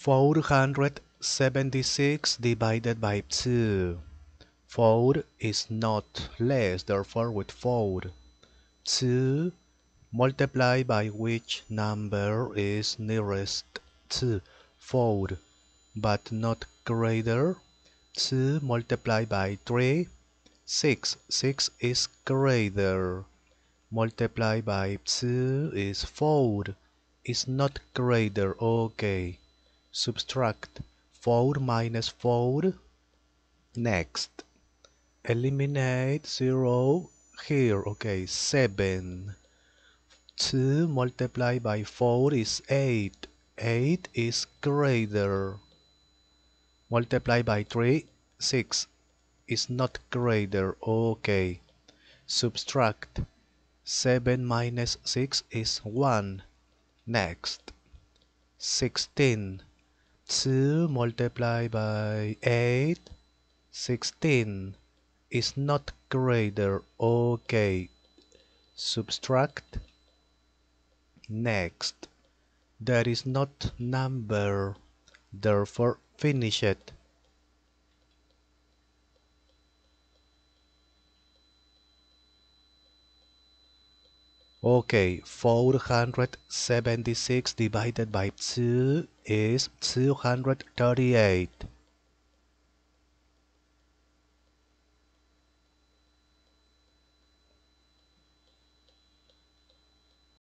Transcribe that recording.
476 divided by 2. 4 is not less, therefore with 4. 2 multiplied by which number is nearest to 4, but not greater. 2 multiplied by 3, 6. 6 is greater. Multiplied by 2 is 4. Is not greater. Okay. Subtract 4 minus 4. Next. Eliminate 0 here. Okay. 7. 2 multiplied by 4 is 8. 8 is greater. Multiplied by 3. 6 is not greater. Okay. Subtract 7 minus 6 is 1. Next. 16. 2 multiplied by 8. 16 is not greater. Okay. Subtract. Next. There is not number. Therefore, finish it. Okay, 476 divided by 2 is 238.